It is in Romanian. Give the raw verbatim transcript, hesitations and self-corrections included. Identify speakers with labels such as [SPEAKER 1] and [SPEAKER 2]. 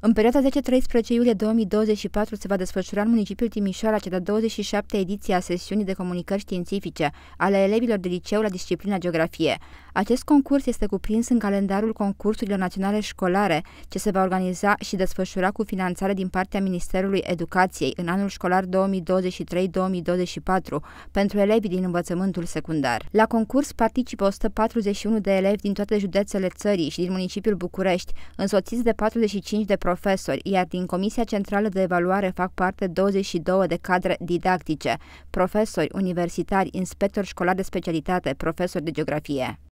[SPEAKER 1] În perioada zece treisprezece iulie două mii douăzeci și patru se va desfășura în municipiul Timișoara cea de-a douăzeci și șaptea ediție a sesiunii de comunicări științifice ale elevilor de liceu la disciplina Geografie. Acest concurs este cuprins în calendarul concursurilor naționale școlare, ce se va organiza și desfășura cu finanțare din partea Ministerului Educației în anul școlar două mii douăzeci și trei două mii douăzeci și patru pentru elevii din învățământul secundar. La concurs participă o sută patruzeci și unu de elevi din toate județele țării și din municipiul București, însoțiți de patruzeci și cinci de profesori, iar din Comisia Centrală de Evaluare fac parte douăzeci și două de cadre didactice, profesori, universitari, inspectori școlari de specialitate, profesori de geografie.